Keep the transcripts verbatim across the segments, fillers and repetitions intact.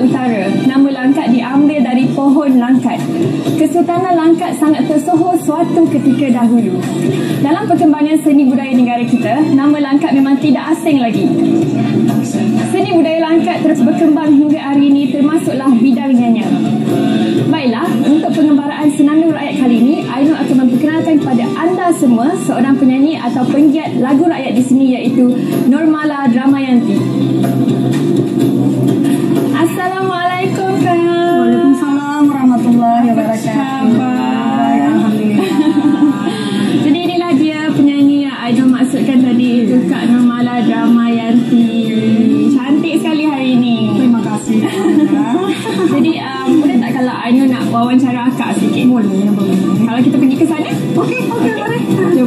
Utara. Nama Langkat diambil dari pohon langkat. Kesultanan Langkat sangat tersohor suatu ketika dahulu. Dalam perkembangan seni budaya negara kita, nama Langkat memang tidak asing lagi. Seni budaya Langkat terus berkembang hingga hari ini, termasuklah bidang nyanyian. Baiklah, untuk pengembaraan Senandung Rakyat kali ini, Ainul akan memperkenalkan kepada anda semua seorang penyanyi atau penggiat lagu rakyat di sini, iaitu Nurmala Dramayanti. Assalamualaikum, Kak. Waalaikumsalam warahmatullahi wabarakatuh. Alhamdulillah. Jadi inilah dia penyanyi yang Ainul maksudkan tadi, itu Kak Nurmala Dramayanti. Cantik sekali hari ini. Terima kasih. Jadi um, boleh tak kalau Ainul nak wawancara Kak sikit? Boleh, boleh. Kalau kita pergi ke sana? Okey, okey, boleh. Jom.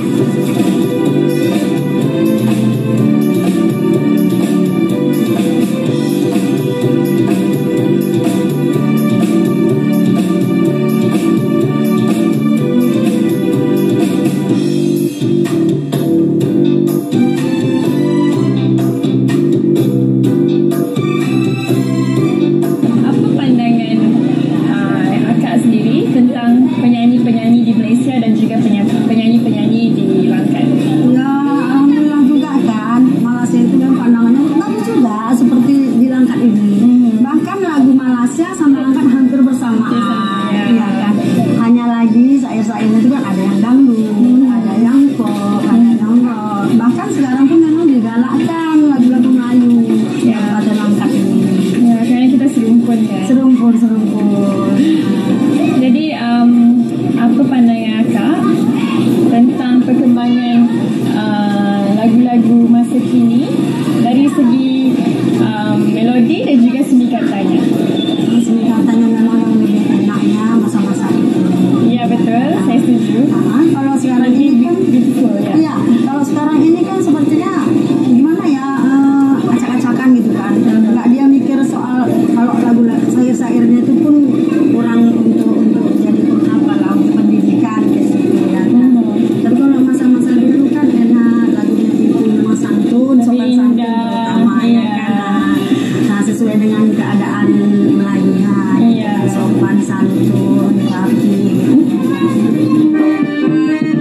Penyanyi-penyanyi di Malaysia dan juga penyanyi-penyanyi di Langkat. Ya, alhamdulillah juga kan. Malaysia itu kan pandangannya bagus juga seperti di Langkat ini. Hmm. Bahkan lagu Malaysia sama Langkat hampir bersamaan. Ya. Ya kan. Hanya lagi syair-syairnya itu kan ada yang dangdut, hmm. ada yang pop, hmm. ada yang rock. Bahkan sekarang pun memang digalakkan lagu-lagu Melayu ya. Pada Langkat ini. Ya, karena kita serumpun kan. Serumpun, serumpun. Jadi um, apa pandangan Kak tentang perkembangan uh, lagu-lagu masa kini dari segi um, melodi dan juga seni katanya? Seni katanya memang yang lebih enaknya masa-masa itu. Ya betul, saya setuju. Nah, kalau sekarang lebih ini kan, beautiful ya. iya, kalau sekarang ini kan sepertinya gimana ya, uh, acak-acakan gitu kan. Nggak dia mikir soal kalau lagu syair-syairnya itu pun kurang untuk untuk jadi apa lah, untuk pendidikan kayak gitu ya. Tapi kalau masa-masa dulu kan enak, lagunya itu memang santun, sopan santun terutama ya kan. Nah, sesuai dengan keadaan Melayunya, iya. sopan santun, rapi.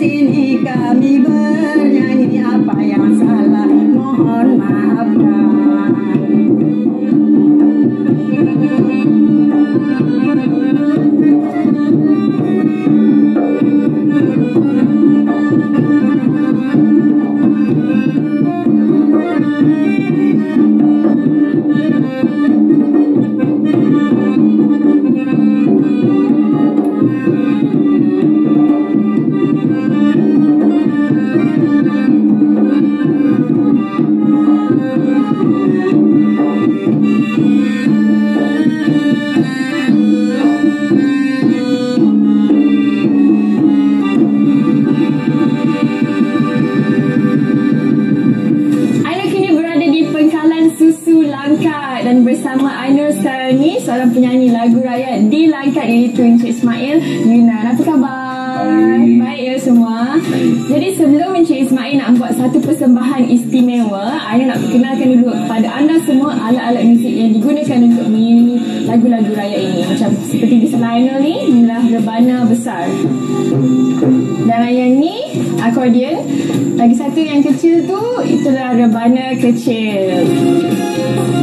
sini kami bernyanyi, apa yang salah mohon maafkan. Dan bersama Ainur sekarang ni seorang penyanyi lagu rakyat di Langkat, iaitu Encik Ismail Yunan. Apa khabar? Baik, Baik ya semua. Baik. Jadi sebelum Encik Ismail nak buat satu persembahan istimewa, Ainur nak perkenalkan dulu kepada anda semua alat-alat muzik yang digunakan untuk menyanyi lagu-lagu rakyat ini. Macam seperti di sebelah Ainur ni, inilah rebana besar. Dan yang ni akordion. Lagi satu yang kecil tu, itulah rebana kecil.